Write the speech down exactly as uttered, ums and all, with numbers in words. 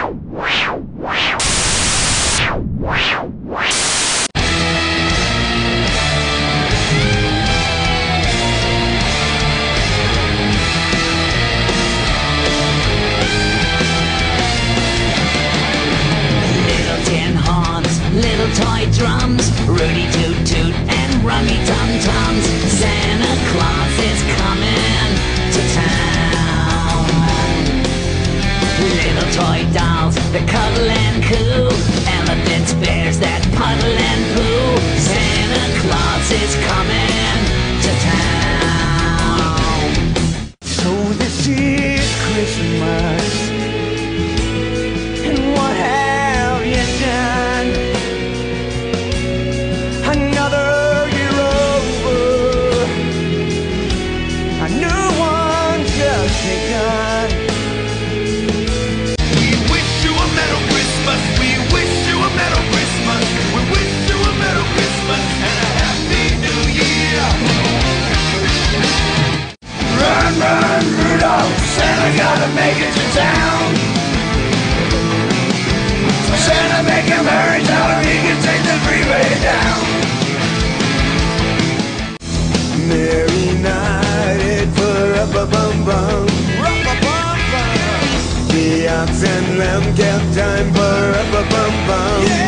Little toy drums, Rudy Toot Toot and Rummy Tum Tums. Santa Claus is coming to town. Little toy dolls that cuddle and coo, elephants, bears that puddle and poo. Santa Claus is coming to town. So this is Christmas, and what have you done? Another year over, a new one just begun. We wish you a Merry Christmas. We wish you a Merry Christmas. We wish you a Merry Christmas and a Happy New Year. Run, run, Rudolph, Santa gotta make it to town. Santa, make him hurry, tell him he can take the freeway down. Merry night for a bum bum bum. The ox and lamb kept time for a bum bum bum.